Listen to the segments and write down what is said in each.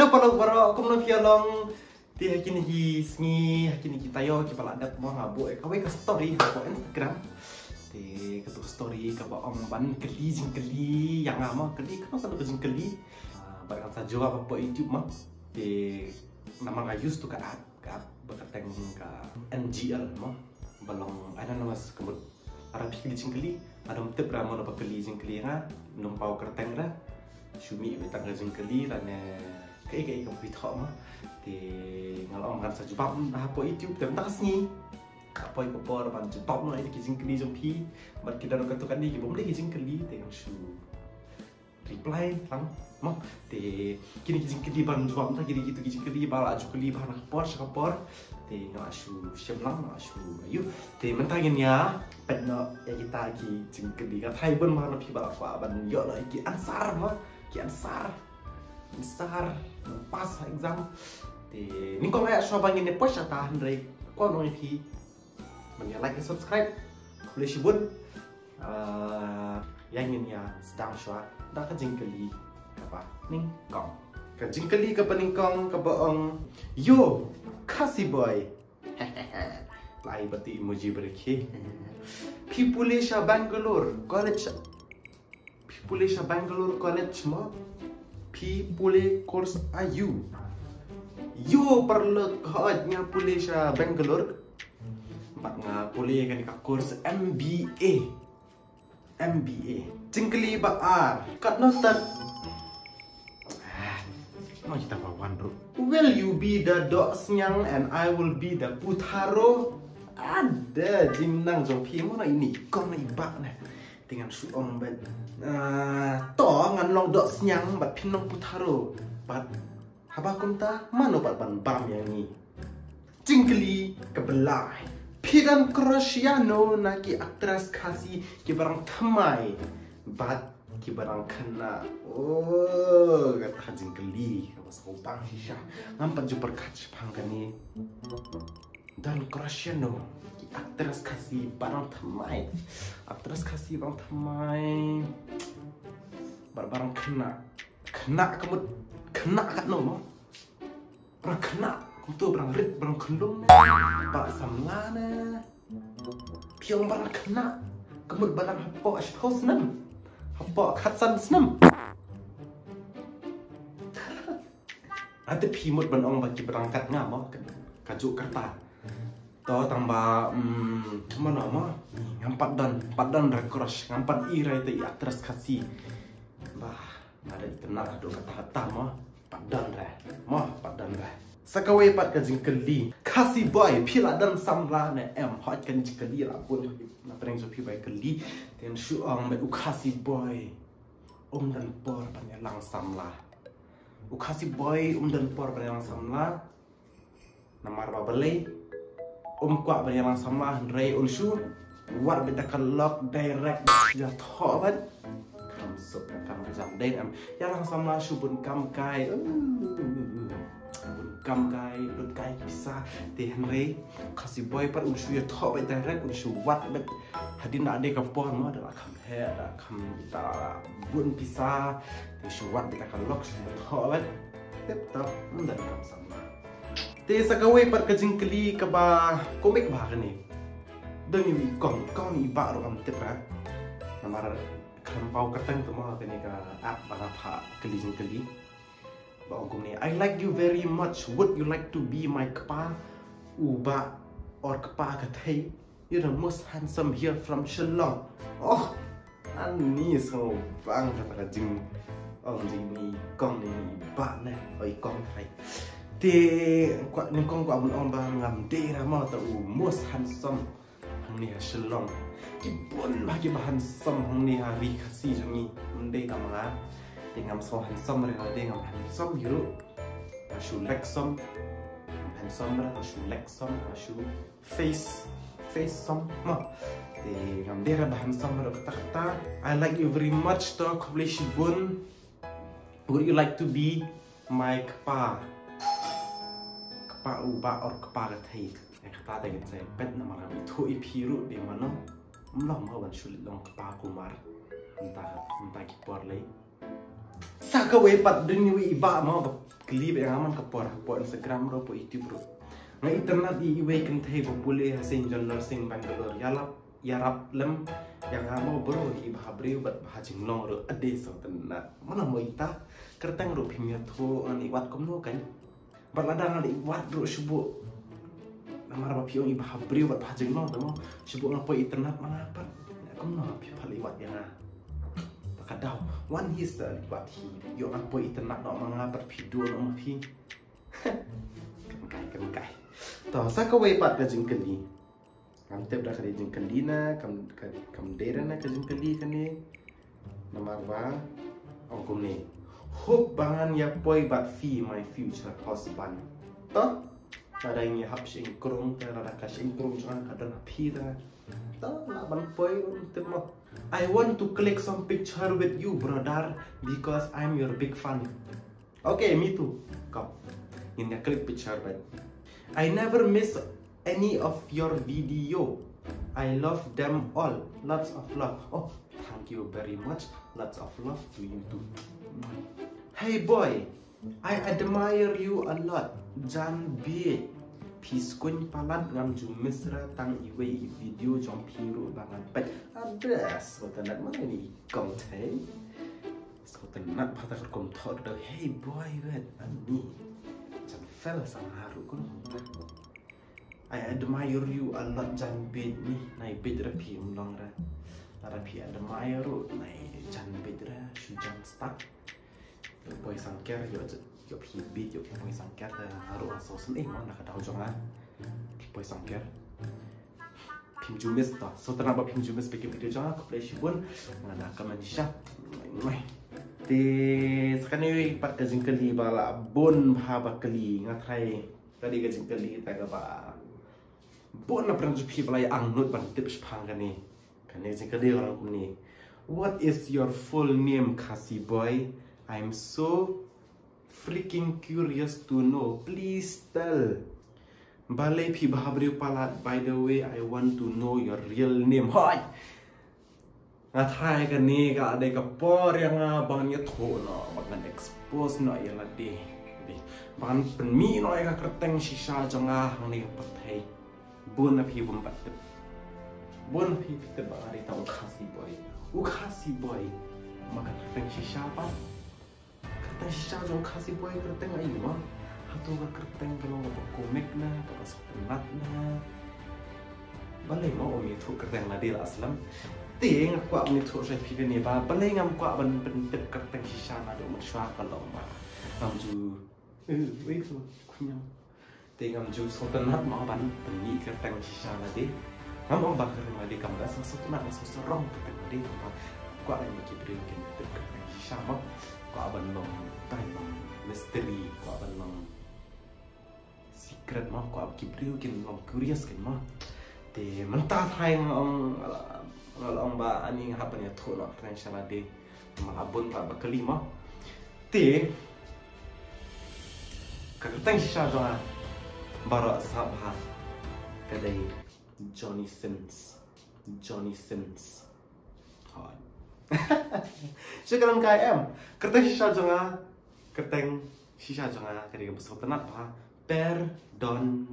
Hello para aku nak long ti hakin hi sngi hakin kita yo kita la dat mo ngabo kawai ka story ko Instagram ti ka story ka ba om ban keli yang ama keli kan kan kejing keli barang sa jawab apa YouTube mah ti nama nga use tu ka berkateng ka NGL mah balong ada nama kemud Arabic keli ada tip ramo na keli jingkeli nga numpau kerteng ra Shumi betang jingkeli dan kayak komputer mah thì ngalong kan sa jubab na po YouTube tem tak sni kapoy ko por ban jubab no ini kijing kli jom pi mat kita ro katukan ni bom le kijing kli te shu reply lang mo te kini kijing kli ban jubab ta kiri gitu kijing kli bala ju kli ban ka por te no shu shemlang no shu ayu te mentangin ya pet no ya kita ki jing kli ka thai bon ma no pi bala fa ban yo no ki ansar mo ki ansar besar pas exam thì những con mẹ so bằng những post ta hình đây có nói thì mình nhớ like subscribe lấy ship bút yang ini ya sedang shot dah kejing keli apa ning kong kejing keli ke pening kong ke boong yo kasih boy lai berarti emoji berke Pipulisha Bangalore College Pipulisha Bangalore College mo Pule course ayu yo perlu kahnya Pulisha Bangalore mak nga pule kan ka course MBA jingkeli baar kat notat mau kita bawan bro will you be the doksnyang and I will be the putaro ada jimnang jopi mana ini kau na ibak nah dengan suong bet to ngan long dok senyang bat pinong putaro bat haba kunta mano bat ban bam yang ni jingkeli kebelai pidan Croatiano naki aktris kasih ki barang thamai bat ki barang kena oh kata jingkeli was opang shisha ngampat ju perkat pangkani dan Croatiano aktris kasih barang thamai barang kena kamu kena kat no barang kena kamu tu barang rit barang kendung barang samlana piong barang kena kamu barang hapok ashos nem hapok khatsan senam ada pimut banong bagi berangkat ngamo kajuk kerta to tambah mana mah ngampat dan rekrush ngampat ira itu aktris kasih bah ada kenal ada kata-kata mah padan re sakawai pat ka jingkeli kasih boy pila dan samla ne hot kan jingkeli la pun na preng so pi boy keli ten shuang me kasih boy dan por panyalang samla kasih boy dan por panyalang samla namar babale kuat berjalan sama Ray Ulshu war beda lock direct jatuh ban kam sup kam jam den ya lang sama subun kam kai bun kai bisa teh Ray kasih boy par Ulshu ya tho ba direct Ulshu wat bet hadin ade ka pon ma da kam he da kam ta bun bisa teh shu wat beda lock tho ban tep top dan kam sama te sakawai par kejingkeli ke ba komik bah ni dong ni kong ni ba ro am tepra namar kampau katang tu mah kini ka app bana pha kejingkeli ba ong ni I like you very much would you like to be my kpa uba or kpa kathai you're the most handsome here from Shillong oh ani so bang kata jing ong jing ni kong ni ba na oi kong thai thì những con của ông bà ngầm đi ra mà tao most handsome hàng này Shillong cái bốn ba cái bà handsome hàng này vì cái gì cho nhỉ mình đây tao mà thì ngầm so handsome rồi đây ngầm handsome hiểu là shoe handsome ra là shoe shoe face some mà thì ngầm đây ra bà handsome rồi kata I like you very much to accomplish bun would you like to be my kpa uba or kepala thai kata dengan saya pet nama kami tu ipiru di mana belum mawan sulit long kepala kumar entah kipor lagi Saka wepat dini iba mau klip yang aman kapor po Instagram ro po YouTube ro. Nga internet iwe kan thai popule hasin jonor sing Bangalore yarap lem yang amo bro iba habre bat hajing long ro ade so tenat. Mana mo ita kerteng ro phimya tho ani wat komno kan. Baladang ali wat ro subu. Namar ba piong iba habre bat hajing long tamo subu ngapo internet mangapa. Komno pi phali wat yang kadau one his libat hi yo apo internet no manga per video no mapi kan kai to saka we pat ka jingkali kam tep da kali jingkali na kam dera na ka jingkali kane namar ba ongkom ni hope bangan ya poi bat fi my future husband to ada ini hap sing krung ada ka sing krung jangan ada na pi da to la ban poi untuk mo I want to click some picture with you, brother, because I'm your big fan. Okay, me too. Come, in the click picture, but I never miss any of your video. I love them all. Lots of love. Oh, thank you very much. Lots of love to you too. Hey boy, I admire you a lot. Jan B. Piskun palat ngam ju misra tang iwe video jong piru bangan pet address so tenat mana ni kong thai so tenat phata kom thot do hey boy wet ani chan fell sang haru kun I admire you a lot jan bed ni nai bed ra pi long ra ara pi admire ro nai jan bed ra shu jan stuck boy sang ker yo pi bit yo boy sang ker haru so sen mana ka dau jong boy sang ker pim jumis ta so tanah ba pim jumis bikin video jang aku play shibun ngana kaman sya mai te sakani pat ka jingkali bala bon bha ba kali ngathai kali ka jingkali ta ka ba bon na pran ju phi bala ang nut ban tips phang kan ni jingkali orang kum ni what is your full name Kasi boy I'm so freaking curious to know please tell Balai pi bahabriu palat. By the way, I want to know your real name. Hai, ngathai kan ni ka ada kapor yang abang nya tho no, bangan expose no yang lade. Bangan penmi no yang kerteng sisa jangah hang ni pathai. Bun pi bumpat. Bun pi te bari tau Kasi boy. Kasi boy. Maka kerteng sisa apa? Kerteng sisa jong Kasi boy kerteng ayu mah. Atau kerteng kalau komik na, kalau sepenat na, balai mau umi tu kerteng nadi aslam, tiang aku umi tu saya fikir ni bah, balai ngam aku ban bentuk kerteng sisa nado mersua kalau mah, ngam ju, itu kunyam, tiang ngam ju sepenat mau ban beni kerteng sisa nadi, ngam om bakar nadi kamu dah sepenat seserong kerteng nadi, aku umi kibri bentuk kerteng sisa mah, aku ban nom, tay nom, misteri, aku ban nom. Secret mah ko ab kibriu kin long curious kin mah te mentah thai ngong ba ani hapan ya tho no tren shala de malabun ba bakali mah te ka tang sha jo bara sabha kadai Johnny Sins hai sekarang KM kerteng sha jo kerteng sisa jo kadai besok tenat ba Perdon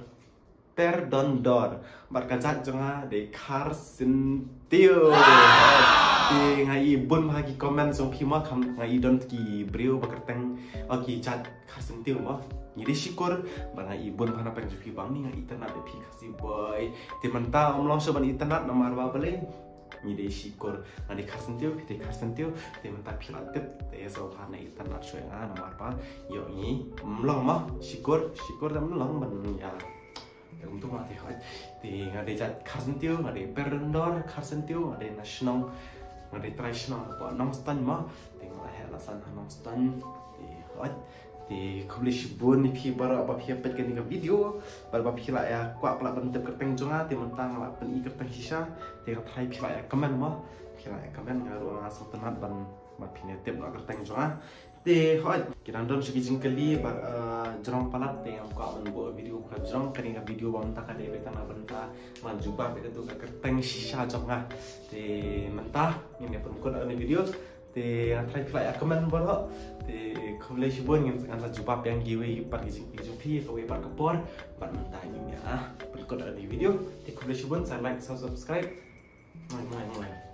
dor berkacak jonga de Carson Teo di ngai bun bagi komen song pima kam ngai don ki brio bakerteng oki chat Carson Teo mah jadi syukur bang ngai bun bana peng jupi bang ni ngai internet de pi Kasi boy ti menta omlong soban internet nomor ba bale ni de syukur ngai Carson Teo ti menta pilatip te so bana internet shoy nga nomor ba yo ni omlong mah syukur dan melong ban ya untung mati hai ti ngade jat Carson Teo ngade Perndor Carson Teo ngade national ngade traditional ko nong stan ma ti ngala helasan nong stan ti hai ti publish bun ni pi bara ba pi pet kan video bar ba pi la ya kwa pla ban tep kerteng jonga ti mentang la pen i kerteng sisa ti ka thai pi la ya comment ma pi la ya comment ngaru nga so tenat ban ma pi ne tep la kerteng jonga ti hai kiran don segi jingkali bar jerong palat te yang ko ban bo video ka jerong kan ga video bam ta ka de betan ban ta man juba be tu ka kerteng sisa jonga ti mentah ni ne pun ko ada video thì thay lại comment vào đó thì không lấy chụp buồn ngàn là chụp bắp yang giveaway bắt cái chụp phi rồi bắt cái por bắt mình tay như nhá berikut ada di video thì không lấy chụp buồn like subscribe. Ngoan.